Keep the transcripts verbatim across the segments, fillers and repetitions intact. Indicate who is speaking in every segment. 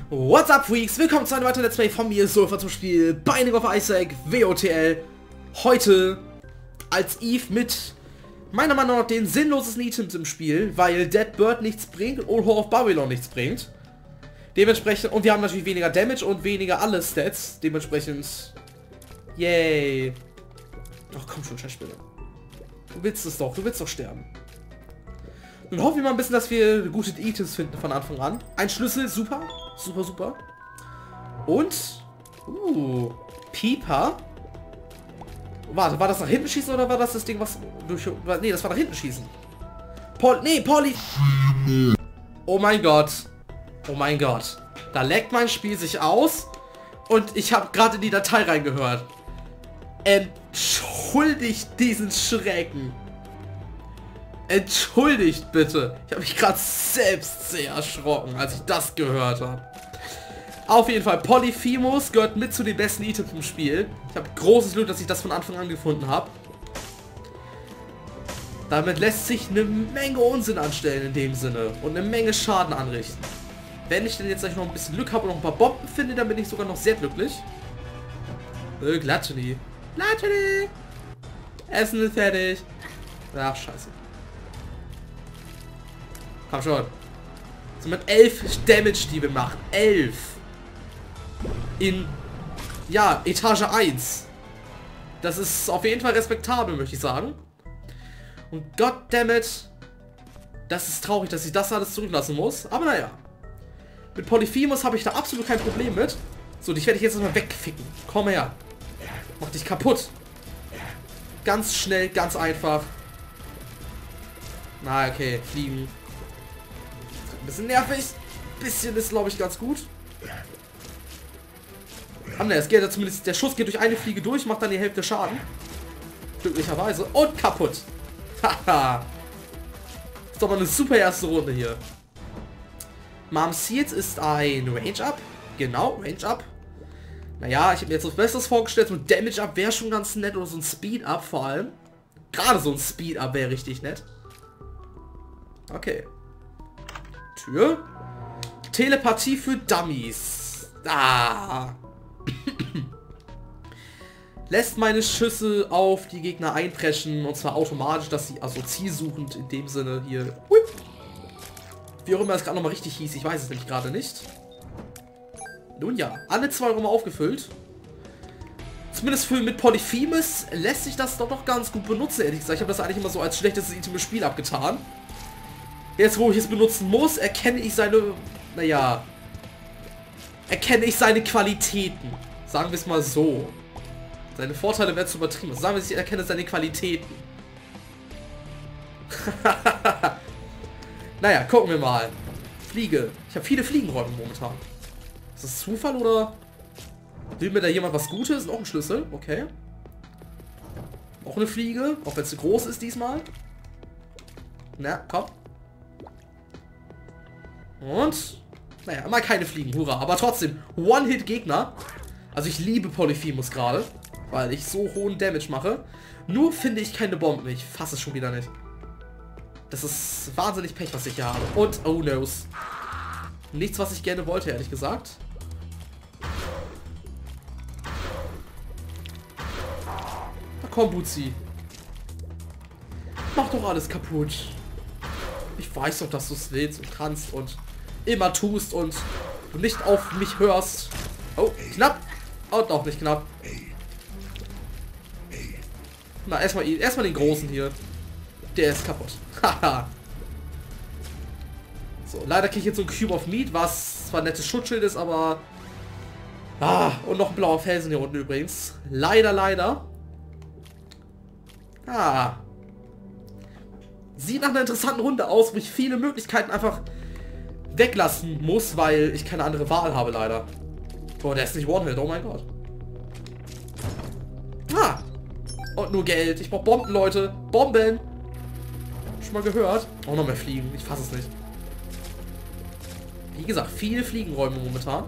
Speaker 1: What's up, Freaks? Willkommen zu einem weiteren Let's Play von mir, Sulfur, zum Spiel Binding of Isaac W O T L. Heute als Eve mit meiner Meinung nach den sinnlosesten Items im Spiel, weil Dead Bird nichts bringt und Old Whore of Babylon nichts bringt. Dementsprechend, und wir haben natürlich weniger Damage und weniger alle Stats. Dementsprechend, yay. Ach komm schon, Scheißspieler. Du willst es doch, du willst doch sterben. Nun hoffen wir mal ein bisschen, dass wir gute Items finden von Anfang an. Ein Schlüssel, super. Super, super. Und, uh, Pieper. Warte, war das nach hinten schießen oder war das das Ding, was durch... Nee, das war nach hinten schießen. Paul, nee, Pauli... Oh mein Gott. Oh mein Gott. Da leckt mein Spiel sich aus und ich habe gerade in die Datei reingehört. Entschuldigt diesen Schrecken. Entschuldigt bitte. Ich habe mich gerade selbst sehr erschrocken, als ich das gehört habe. Auf jeden Fall, Polyphemus gehört mit zu den besten Items im Spiel. Ich habe großes Glück, dass ich das von Anfang an gefunden habe. Damit lässt sich eine Menge Unsinn anstellen in dem Sinne und eine Menge Schaden anrichten. Wenn ich denn jetzt gleich noch ein bisschen Glück habe und noch ein paar Bomben finde, dann bin ich sogar noch sehr glücklich. Äh, Gluttony. Gluttony! Essen ist fertig. Ach, scheiße. Komm schon. So mit elf Damage, die wir machen. elf. In, ja, Etage eins. Das ist auf jeden Fall respektabel, möchte ich sagen. Und goddammit, das ist traurig, dass ich das alles zurücklassen muss. Aber naja. Mit Polyphemus habe ich da absolut kein Problem mit. So, dich werde ich jetzt erstmal wegficken. Komm her. Mach dich kaputt. Ganz schnell, ganz einfach. Na, okay, fliegen. Ein bisschen nervig. Ein bisschen ist, glaube ich, ganz gut. Ah, ne, es geht ja zumindest, der Schuss geht durch eine Fliege durch, macht dann die Hälfte Schaden. Glücklicherweise. Und kaputt. Haha. Ist doch mal eine super erste Runde hier. Mom's Seeds ist ein Range-Up. Genau, Range-Up. Naja, ich habe mir jetzt was Besseres vorgestellt. So ein Damage-Up wäre schon ganz nett. Oder so ein Speed-Up vor allem. Gerade so ein Speed-Up wäre richtig nett. Okay. Tür. Telepathie für Dummies. Ah. Lässt meine Schüsse auf die Gegner einpreschen. Und zwar automatisch, dass sie, also zielsuchend in dem Sinne hier. Wie auch immer es gerade nochmal richtig hieß. Ich weiß es nämlich gerade nicht. Nun ja, alle zwei Räume aufgefüllt. Zumindest für mit Polyphemus lässt sich das doch noch ganz gut benutzen, ehrlich gesagt. Ich habe das eigentlich immer so als schlechtestes Item im Spiel abgetan. Jetzt, wo ich es benutzen muss, erkenne ich seine, naja, erkenne ich seine Qualitäten. Sagen wir es mal so. Seine Vorteile werden zu übertrieben. Sagen wir, ich erkenne seine Qualitäten. Naja, gucken wir mal. Fliege. Ich habe viele Fliegenräume momentan. Ist das Zufall oder will mir da jemand was Gutes? Noch ein Schlüssel. Okay. Auch eine Fliege. Auch wenn es zu groß ist diesmal. Na, komm. Und, naja, mal keine Fliegen, hurra. Aber trotzdem, One-Hit-Gegner. Also ich liebe Polyphemus gerade, weil ich so hohen Damage mache. Nur finde ich keine Bomben. Ich fasse es schon wieder nicht. Das ist wahnsinnig Pech, was ich hier habe. Und, oh no. Nichts, was ich gerne wollte, ehrlich gesagt. Na komm, Butzi. Mach doch alles kaputt. Ich weiß doch, dass du es willst und kannst und immer tust und du nicht auf mich hörst. Oh, knapp. Und auch nicht knapp. Na, erstmal erstmal den Großen hier. Der ist kaputt. Haha. So, leider kriege ich jetzt so ein Cube of Meat, was zwar ein nettes Schutzschild ist, aber... Ah, und noch ein blauer Felsen hier unten übrigens. Leider, leider. Ah. Sieht nach einer interessanten Runde aus, wo ich viele Möglichkeiten einfach weglassen muss, weil ich keine andere Wahl habe, leider. Oh, der ist nicht One-Hit, oh mein Gott. Ah. Und nur Geld. Ich brauche Bomben, Leute. Bomben. Schon mal gehört. Auch noch mehr Fliegen. Ich fasse es nicht. Wie gesagt, viele Fliegenräume momentan.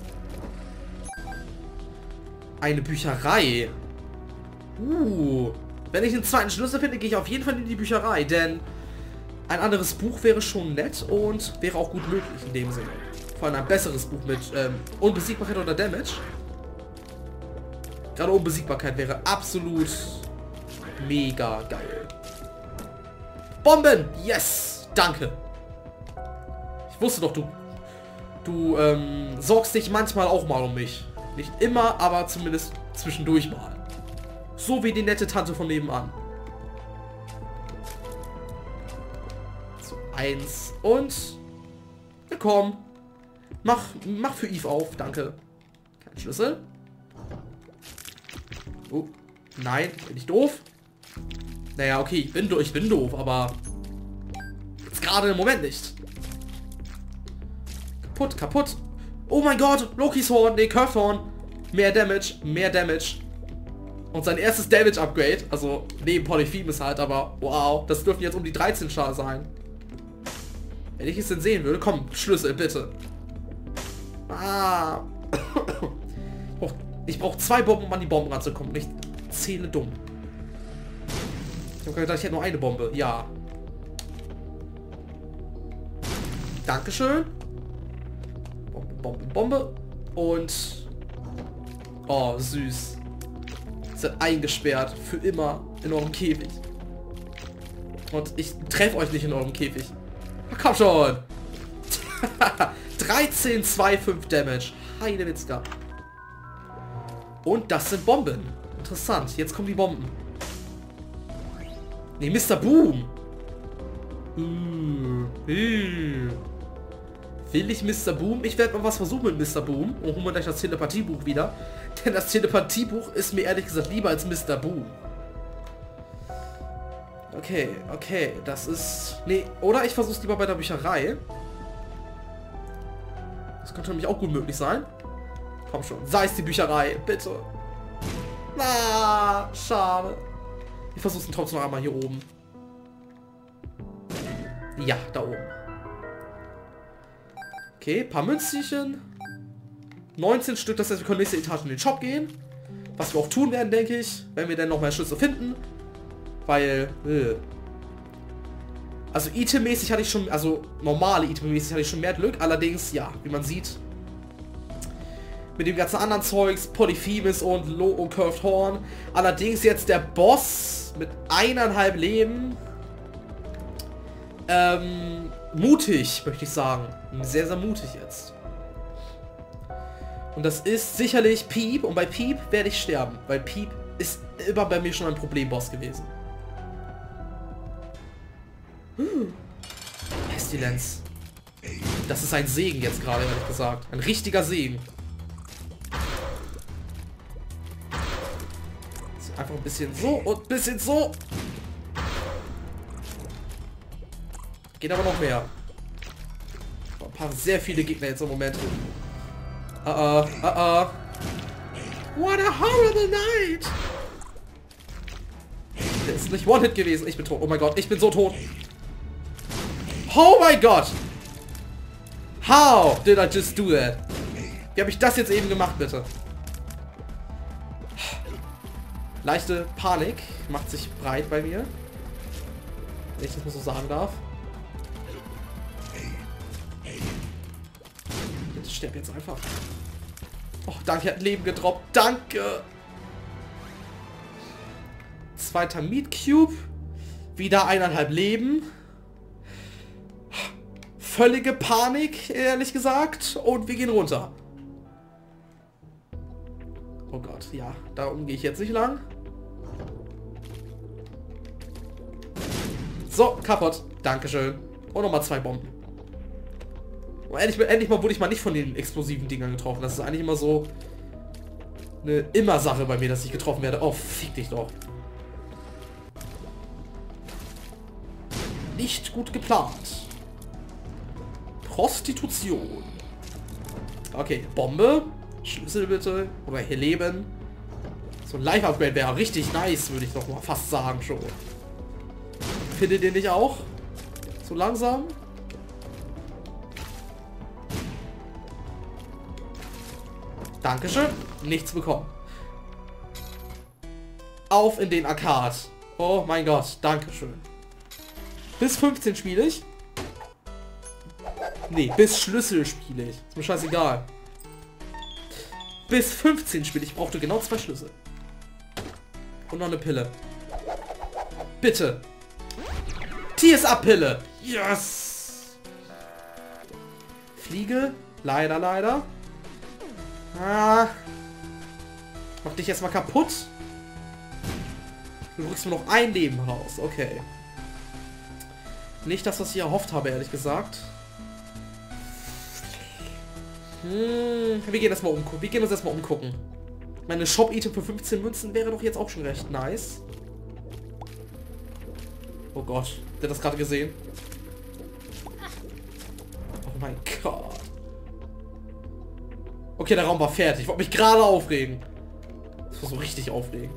Speaker 1: Eine Bücherei. Uh. Wenn ich einen zweiten Schlüssel finde, gehe ich auf jeden Fall in die Bücherei, denn ein anderes Buch wäre schon nett und wäre auch gut möglich in dem Sinne. Vor allem ein besseres Buch mit ähm, Unbesiegbarkeit oder Damage. Gerade Unbesiegbarkeit wäre absolut mega geil. Bomben! Yes! Danke. Ich wusste doch, du... Du ähm, sorgst dich manchmal auch mal um mich. Nicht immer, aber zumindest zwischendurch mal. So wie die nette Tante von nebenan. So, eins und... Ja, komm. Mach, mach für Eve auf, danke. Kein Schlüssel. Oh, nein, bin ich doof? Naja, okay, ich bin, ich bin doof, aber... Jetzt gerade im Moment nicht. Kaputt, kaputt. Oh mein Gott, Lokis Horn, nee, Curve Horn. Mehr Damage, mehr Damage. Und sein erstes Damage-Upgrade, also neben Polyphemus halt, aber wow, das dürften jetzt um die dreizehn Schar sein. Wenn ich es denn sehen würde, komm, Schlüssel, bitte. Ah. Ich brauch, ich brauch zwei Bomben, um an die Bomben ranzukommen. Und ich zähle dumm. Ich habe gedacht, ich hätte nur eine Bombe. Ja. Dankeschön. Bombe, Bombe, Bombe. Und... Oh, süß. Seid eingesperrt. Für immer in eurem Käfig. Und ich treffe euch nicht in eurem Käfig. Ach, komm schon. dreizehn, zwei, fünf Damage. Heidewitzka. Und das sind Bomben. Interessant. Jetzt kommen die Bomben. Ne, Mister Boom. Uh, uh. Will ich Mister Boom? Ich werde mal was versuchen mit Mister Boom. Und holen wir gleich das Telepathiebuch wieder. Denn das Telepathiebuch ist mir ehrlich gesagt lieber als Mister Boom. Okay, okay. Das ist... Nee, oder ich versuche es lieber bei der Bücherei. Das könnte nämlich auch gut möglich sein. Komm schon. Sei es die Bücherei. Bitte. Na, schade. Ich versuche es trotzdem noch einmal hier oben. Ja, da oben. Okay, paar Münzchen. neunzehn Stück, das heißt, wir können nächste Etage in den Shop gehen. Was wir auch tun werden, denke ich. Wenn wir dann noch mehr Schlüssel finden. Weil, äh. Also itemmäßig hatte ich schon, also normale itemmäßig hatte ich schon mehr Glück. Allerdings, ja, wie man sieht, mit dem ganzen anderen Zeugs, Polyphemus und Low und Curved Horn. Allerdings jetzt der Boss mit eineinhalb Leben. Ähm, mutig, möchte ich sagen. Sehr, sehr mutig jetzt. Und das ist sicherlich Piep. Und bei Piep werde ich sterben. Weil Piep ist immer bei mir schon ein Problemboss gewesen. Hm. Pestilenz. Das ist ein Segen jetzt gerade, ehrlich gesagt. Ein richtiger Segen. Einfach ein bisschen so und ein bisschen so. Geht aber noch mehr. Ein paar sehr viele Gegner jetzt im Moment. Uh uh, uh uh. What a horrible night. Der ist nicht One-Hit gewesen. Ich bin tot. Oh mein Gott, ich bin so tot. Oh mein Gott. How did I just do that? Wie habe ich das jetzt eben gemacht, bitte? Leichte Panik macht sich breit bei mir. Wenn ich das mal so sagen darf. Jetzt sterb jetzt einfach. Oh, danke, er hat Leben gedroppt. Danke. Zweiter Meat Cube. Wieder eineinhalb Leben. Völlige Panik, ehrlich gesagt. Und wir gehen runter. Oh Gott, ja. Darum gehe ich jetzt nicht lang. So, kaputt. Dankeschön. Und nochmal zwei Bomben. Und endlich, endlich mal wurde ich mal nicht von den explosiven Dingern getroffen. Das ist eigentlich immer so eine Immer-Sache bei mir, dass ich getroffen werde. Oh, fick dich doch. Nicht gut geplant. Prostitution. Okay, Bombe. Schlüssel bitte. Oder hier Leben. So ein Life-Upgrade wäre richtig nice, würde ich doch mal fast sagen schon. Findet ihr nicht auch? So langsam? Dankeschön. Nichts bekommen. Auf in den Arcade. Oh mein Gott. Dankeschön. Bis fünfzehn spiele ich. Nee, bis Schlüssel spiele ich. Ist mir scheißegal. Bis fünfzehn spiele ich. Ich brauchte genau zwei Schlüssel. Und noch eine Pille. Bitte. T S A-Pille. Yes. Fliege. Leider, leider. Ah. Mach dich jetzt mal kaputt. Du drückst mir noch ein Leben raus. Okay. Nicht das, was ich erhofft habe, ehrlich gesagt. Hm, wir gehen erstmal umgucken. Wir gehen uns erstmal umgucken. Meine Shop-Item für fünfzehn Münzen wäre doch jetzt auch schon recht nice. Oh Gott, der hat das gerade gesehen. Oh mein Gott. Okay, der Raum war fertig. Ich wollte mich gerade aufregen. Das war so richtig aufregen.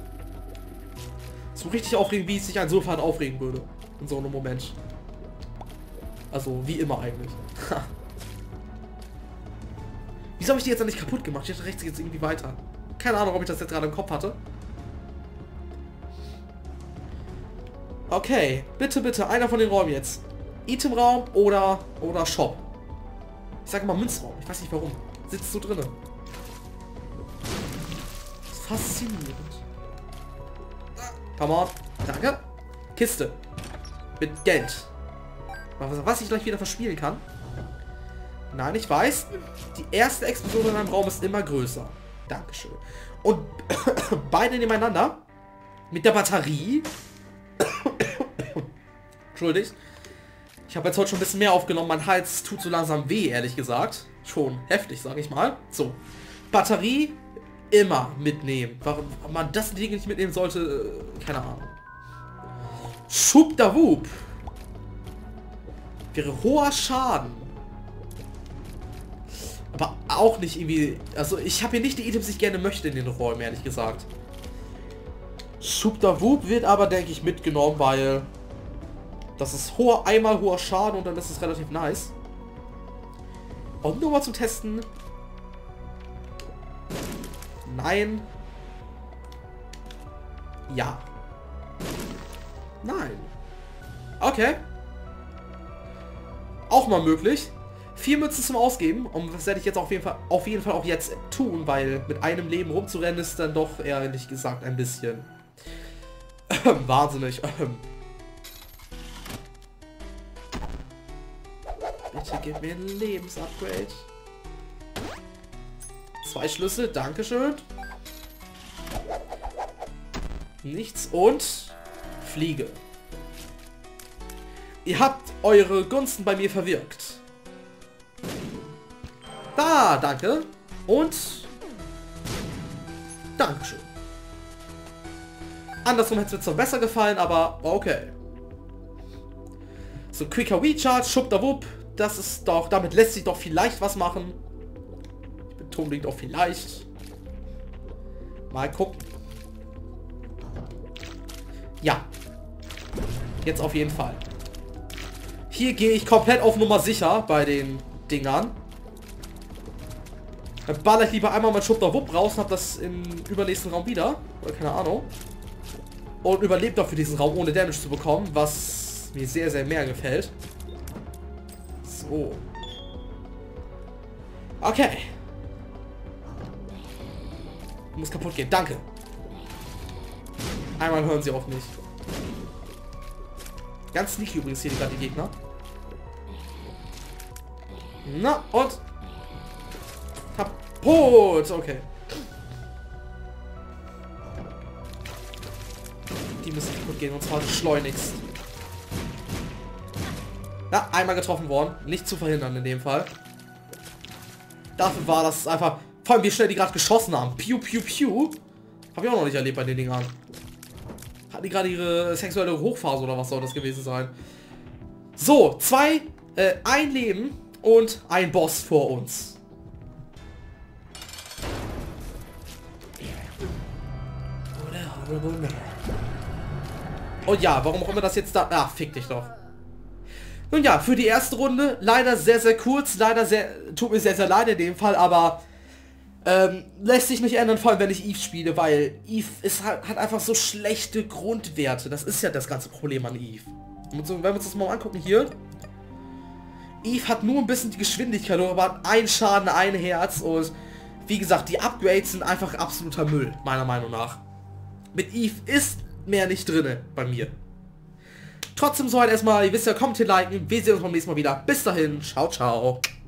Speaker 1: So richtig aufregen, wie es sich ein Sulfan aufregen würde. In so einem Moment. Also, wie immer eigentlich. Wieso habe ich die jetzt nicht kaputt gemacht? Ich dachte, rechts geht es irgendwie weiter. Keine Ahnung, ob ich das jetzt gerade im Kopf hatte. Okay, bitte, bitte, einer von den Räumen jetzt. Itemraum oder, oder Shop. Ich sage mal Münzraum. Ich weiß nicht warum. Sitzt so drinne. Das ist faszinierend. Come on. Danke. Kiste. Mit Geld. Was ich gleich wieder verspielen kann. Nein, ich weiß. Die erste Explosion in einem Raum ist immer größer. Dankeschön. Und beide nebeneinander. Mit der Batterie. Entschuldigt. Ich habe jetzt heute schon ein bisschen mehr aufgenommen. Mein Hals tut so langsam weh, ehrlich gesagt. Schon heftig, sage ich mal. So. Batterie immer mitnehmen. Warum man das Ding nicht mitnehmen sollte, keine Ahnung. Schubdawub. Wäre hoher Schaden. Aber auch nicht irgendwie... Also ich habe hier nicht die Items, die ich gerne möchte in den Räumen, ehrlich gesagt. Schubdawub wird aber, denke ich, mitgenommen, weil... Das ist hoher, einmal hoher Schaden und dann ist es relativ nice. Und nur mal zum Testen. Nein. Ja. Nein. Okay. Auch mal möglich. Vier Münzen zum Ausgeben. Und das werde ich jetzt auf jeden Fall, auf jeden Fall auch jetzt tun, weil mit einem Leben rumzurennen ist dann doch ehrlich gesagt ein bisschen wahnsinnig. Bitte gib mir ein Lebensupgrade. Zwei Schlüssel, dankeschön. Nichts und Fliege. Ihr habt eure Gunsten bei mir verwirkt. Da, danke. Und Dankeschön. Andersrum hätte es mir zwar besser gefallen, aber okay. So, Quicker Recharge, Schubdawupp. Das ist doch, damit lässt sich doch vielleicht was machen. Ich betone doch vielleicht. Mal gucken. Ja. Jetzt auf jeden Fall. Hier gehe ich komplett auf Nummer sicher bei den Dingern. Dann baller ich lieber einmal mein Schubdawupp raus und hab das im übernächsten Raum wieder. Oder keine Ahnung. Und überlebt dafür diesen Raum ohne Damage zu bekommen, was mir sehr, sehr mehr gefällt. So. Okay. Muss kaputt gehen. Danke. Einmal hören sie auf mich. Ganz sneaky übrigens hier gerade die Gegner. Na, und... Kaputt. Okay. Die müssen kaputt gehen, und zwar schleunigst. Ja, einmal getroffen worden. Nicht zu verhindern in dem Fall. Dafür war das einfach... Vor allem, wie schnell die gerade geschossen haben. Piu, piu, piu. Habe ich auch noch nicht erlebt bei den Dingern. Hatten die gerade ihre sexuelle Hochphase oder was soll das gewesen sein? So, zwei, äh, ein Leben und ein Boss vor uns. Und ja, warum auch immer das jetzt da... Ah, fick dich doch. Nun ja, für die erste Runde leider sehr, sehr kurz. Leider sehr... Tut mir sehr, sehr leid in dem Fall, aber... Ähm, lässt sich nicht ändern, vor allem wenn ich Eve spiele, weil Eve ist, hat, hat einfach so schlechte Grundwerte. Das ist ja das ganze Problem an Eve. Und so, wenn wir uns das mal angucken hier. Eve hat nur ein bisschen die Geschwindigkeit, aber hat ein Schaden, ein Herz und wie gesagt, die Upgrades sind einfach absoluter Müll, meiner Meinung nach. Mit Eve ist mehr nicht drinne bei mir. Trotzdem soweit erstmal, ihr wisst ja, kommt hier liken, wir sehen uns beim nächsten Mal wieder. Bis dahin, ciao, ciao.